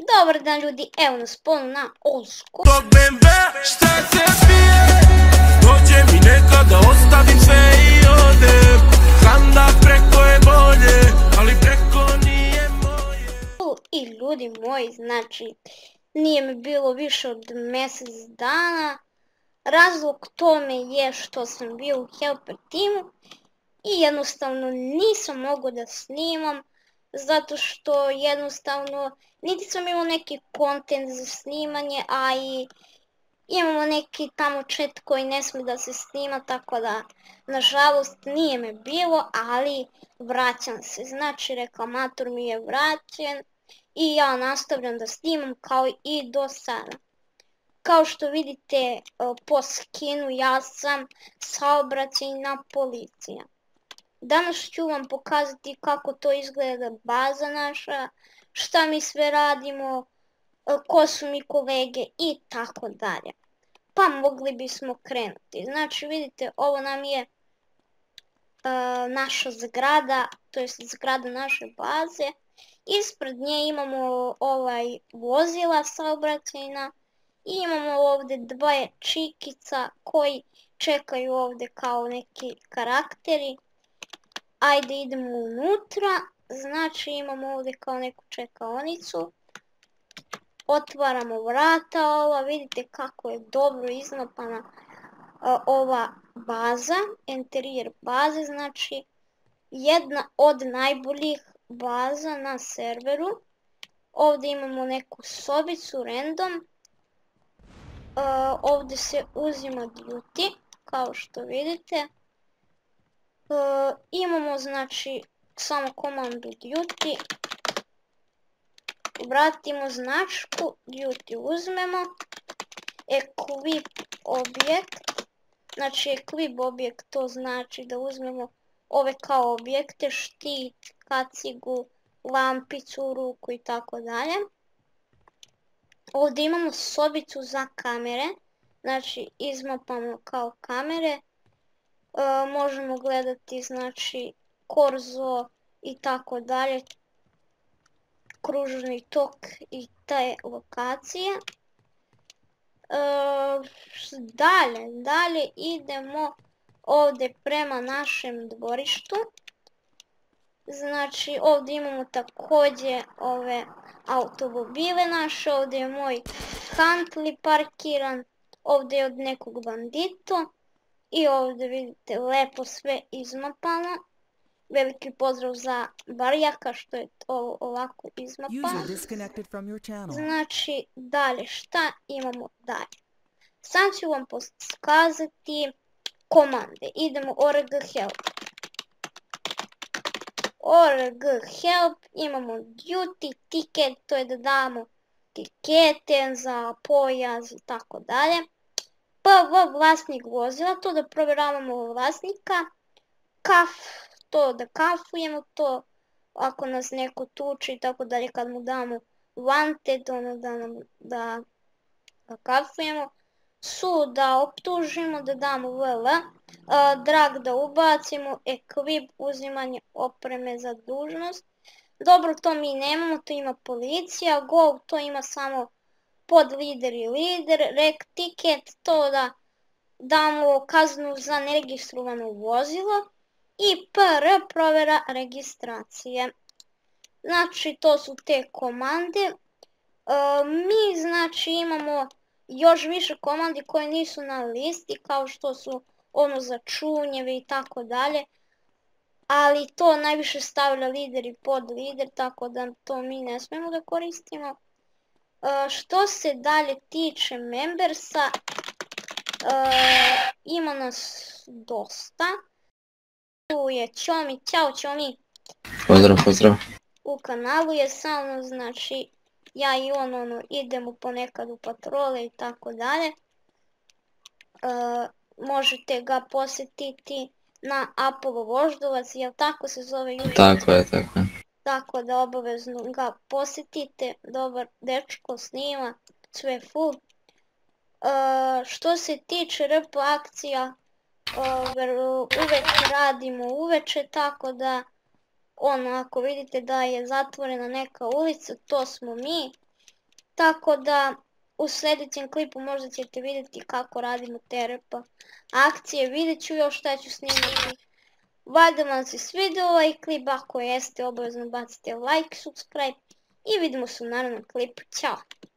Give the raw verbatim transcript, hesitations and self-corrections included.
Dobar dan ljudi, evo nas ponovno na Olsku. Tog bembe, šta se pije? Dođe mi nekada, ostavim sve i odem. Znam da preko je bolje, ali preko nije moje. I ljudi moji, znači, nije mi bilo više od mjesec dana. Razlog tome je što sam bio u helper timu i jednostavno nisam mogao da snimam, zato što jednostavno niti sam imao neki kontent za snimanje, a i imamo neki tamo chat koji ne smije da se snima, tako da nažalost nije me bilo, ali vraćam se. Znači reklamator mi je vraćen i ja nastavljam da snimam kao i do sada. Kao što vidite po skinu ja sam saobraćajna policija. Danas ću vam pokazati kako to izgleda baza naša, šta mi sve radimo, ko su mi kolege i tako dalje. Pa mogli bismo krenuti. Znači vidite, ovo nam je uh, naša zgrada, to je zgrada naše baze. Ispred nje imamo ovaj vozila saobraćajna i imamo ovdje dvoje čikica koji čekaju ovdje kao neki karakteri. Ajde idemo unutra, znači imamo ovdje kao neku čekaonicu. Otvaramo vrata ova, vidite kako je dobro iznapana uh, ova baza, interijer baze, znači jedna od najboljih baza na serveru. Ovdje imamo neku sobicu random, uh, ovdje se uzima duty, kao što vidite. Uh, imamo znači samo komandu duty, vratimo značku, duty uzmemo, equip objekt, znači equip objekt to znači da uzmemo ove kao objekte, štit, kacigu, lampicu u ruku i tako dalje. Ovdje imamo sobicu za kamere, znači izmapamo kao kamere. Uh, možemo gledati znači korzo i tako dalje, kružni tok i te lokacije. Uh, dalje, dalje idemo ovdje prema našem dvorištu. Znači ovdje imamo također ove automobile naše, ovdje je moj Huntley parkiran, ovdje je od nekog bandito. I ovdje vidite lepo sve izmapano. Veliki pozdrav za Barjaka što je ovo ovako izmapano. Znači dalje šta imamo dalje. Sam ću vam pokazati komande. Idemo org help. Org help imamo duty ticket, to je da damo tikete za pojas i tako dalje. Pv vlasnik vozila, to da provjeravamo vlasnika. Kaf, to da kafujemo, to ako nas neko tuči i tako dalje, kad mu damo wanted, ono da nam da, da kafujemo. Su da optužimo, da damo vl. Uh, drag da ubacimo, equip uzimanje opreme za dužnost. Dobro, to mi nemamo, to ima policija. Go, to ima samo pod lider i lider, rek ticket, to da damo kaznu za neregistrovano vozilo i pr provjera registracije. Znači to su te komande. E, mi znači imamo još više komandi koje nisu na listi, kao što su ono za čunjeve i tako dalje, ali to najviše stavlja lider i pod lider, tako da to mi ne smijemo da koristimo. Uh, što se dalje tiče membersa, uh, ima nas dosta. Tu je Ćomi, ćao Ćomi. Pozdrav, pozdrav. U kanalu je sa mnom, znači ja i on ono, idemo ponekad u patrole i tako dalje. Uh, možete ga posjetiti na Apollo Voždovac, jel tako se zove YouTube? Tako je, tako je. Tako da obavezno ga posjetite, dobar dečko, snima, sve full. Uh, što se tiče R P akcija, uh, uvek radimo uveče, tako da ono, ako vidite da je zatvorena neka ulica, to smo mi. Tako da u sljedećem klipu možda ćete vidjeti kako radimo te rep akcije. Vidjet ću još šta ću snimati. Valjda vam se svidio ovaj klip, ako jeste obavezno bacite like, subscribe i vidimo se u narednom klipu. Ćao!